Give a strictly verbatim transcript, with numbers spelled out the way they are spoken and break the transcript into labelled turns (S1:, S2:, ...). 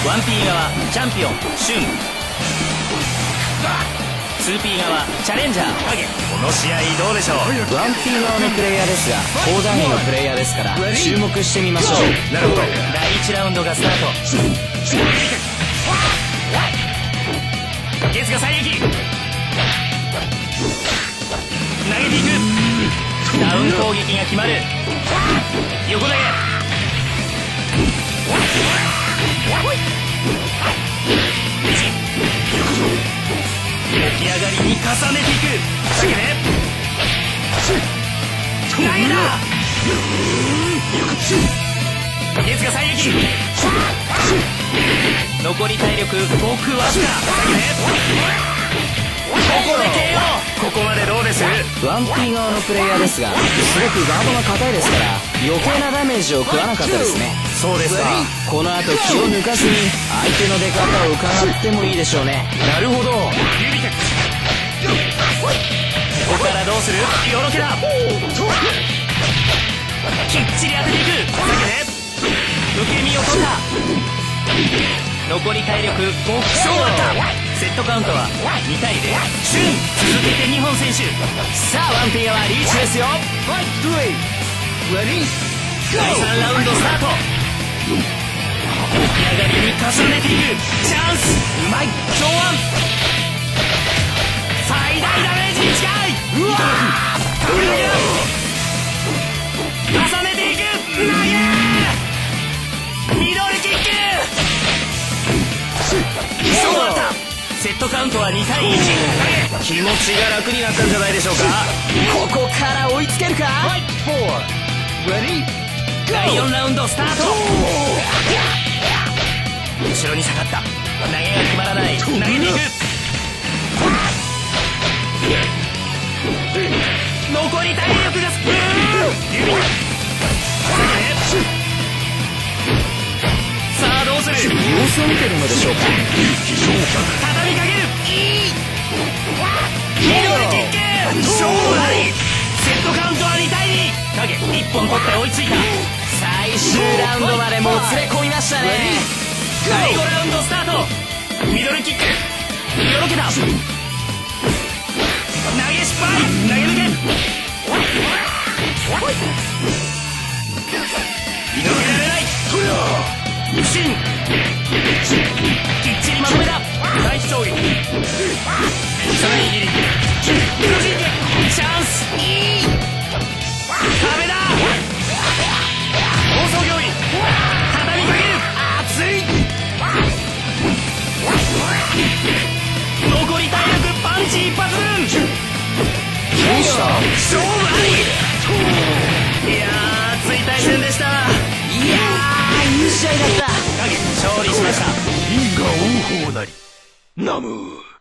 S1: ワンピー側チャンピオンシュン、ツーピー側チャレンジャー影。この試合どうでしょう。
S2: ワンピー側のプレイヤーですが高段位のプレイヤーですから注目してみましょう。
S1: なるほど。だいいちラウンドがスタート。ケツが最撃投げていく。ダウン攻撃が決まる。横投げ起き上がりに重ねていく。だけで投げだ。ケツが最撃。残り体力ごくわずか。だけでここで ケーオー。 ここまでどうです。
S2: ワンピー側のプレイヤーですがすごくガードが硬いですから余計なダメージを食わなかったですね。
S1: そうですか。
S2: この後気を抜かずに相手の出方を伺ってもいいでしょうね。
S1: なるほど。指かここからどうする。よろけだ。きっちり当てていく。だけで受け身を取った。残り体力ごく勝負だった。セットカウントはにたいゼロ。シュン続けてにほん選手。
S2: さあワンピー側リーチですよ。
S1: だいさんラウンドスタート。起き上がりに重ねていく。チャンス。うまい。上腕最大ダメージに近い。うわー飛び抜ける。重ねていく。投げミドルキック。そうだった。セットカウントはにたいいち。気持ちが楽になったんじゃないでしょうか。
S2: ここから追いつけるか。
S1: だいよんラウンドスタート。後ろに下がった。投げが決まらない。投げていく。残り体力がスプーン。指さあどうする。
S2: 様子を見てるのでしょうか。
S1: 畳みかける。ミドルキック。勝負あり。セットカウントはにたいに。影いっぽん取って追いついた。
S2: 最終ラウンドまでもつれ込みましたね。
S1: だいごラウンドスタート。ミドルキック。よろけた。投げ失敗。投げ抜け。抜けられない。シンきっちりまとめた。大衝撃。再切り。チャンス。壁だ。放送行為。畳みかける。熱い。残り体力パンチ一発分。勝負あり。いやー熱い対戦でした。
S2: いやーいい試合だった。
S1: 影勝利しました。
S3: 因果応報なりナム